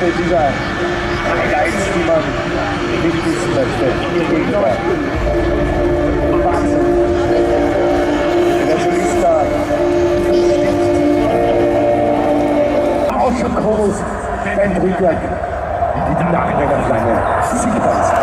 Hälfte dieser Highlights, die man nicht wissen möchte. Hier gegenüber. Wahnsinn. Der Solista außer Chorus, Ben Drücker, die Nachmännerflange. Siegers.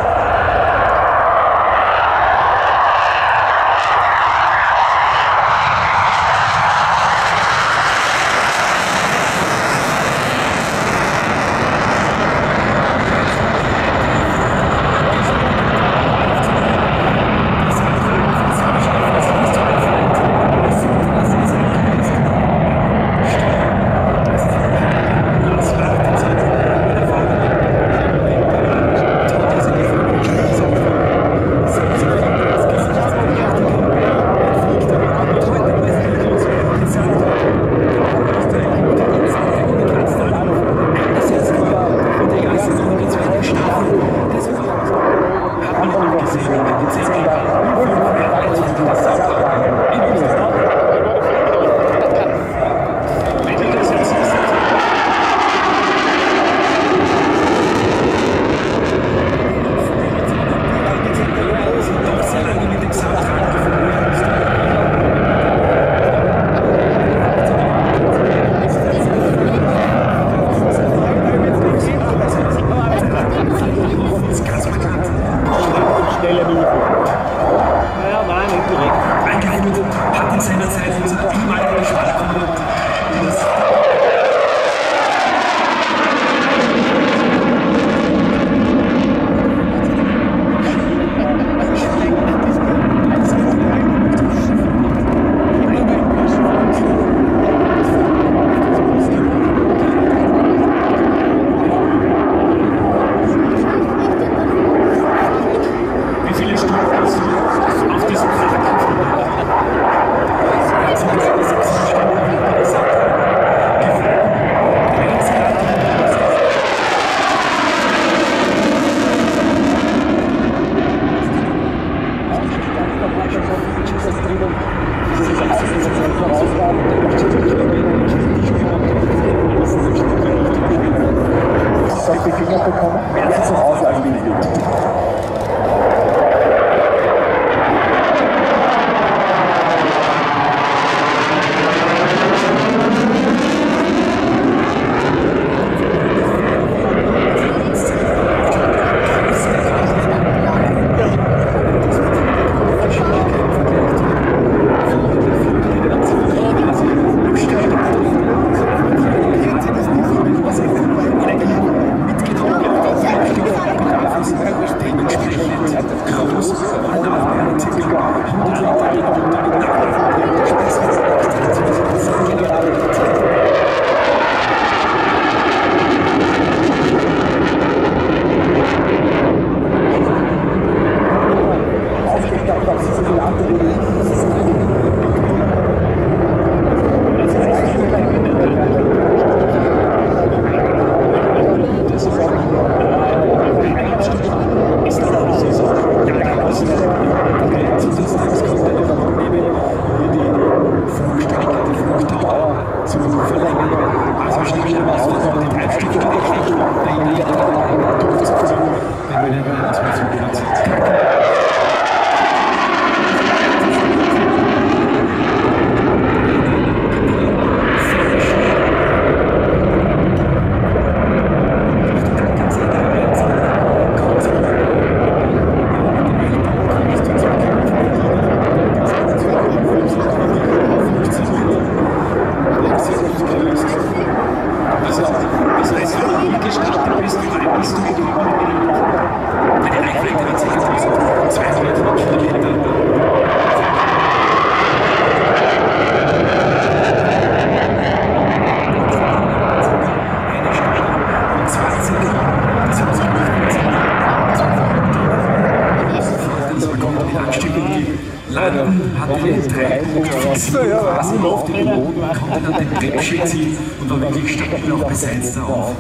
Und war wirklich stabil auch besetzt auf.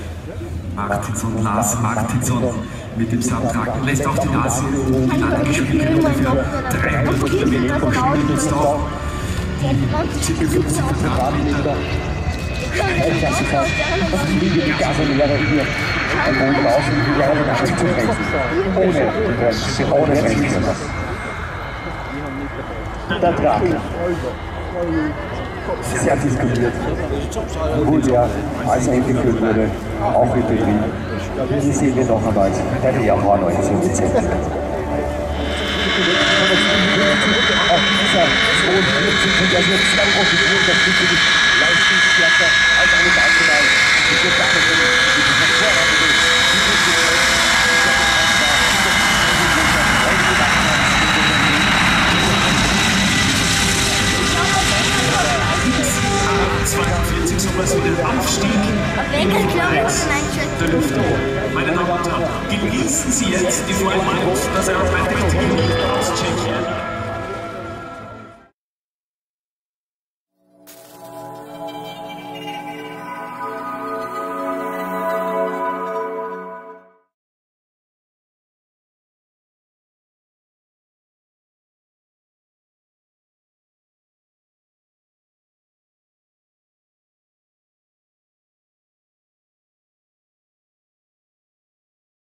Lars Martinsson mit dem Saab Draken lässt auf die Nase die Landgeschwindigkeit ungefähr 300 Kilometer pro Stunde nutzt auch die ca. 50 Quadratmeter Klassiker. Das fliege die Gasolehre hier am Boden aus und die Leute nach sich zu bremsen. Ohne Bremsen. Der Draken. Sehr diskutiert. Obwohl der, als er entwickelt wurde, auch in Betrieb. Hier sehen wir noch einmal der AIRPOWER 1910. Auch dieser 42 und also zwei Offiziere, das ist wirklich leistungsstärker als alles andere. Ich würde sagen, das ist hervorragend. Sowas wie den Aufstieg der Lüfte. Meine Damen und Herren, genießen Sie jetzt die Vollmacht, dass er auf ein Technik aus Tschechien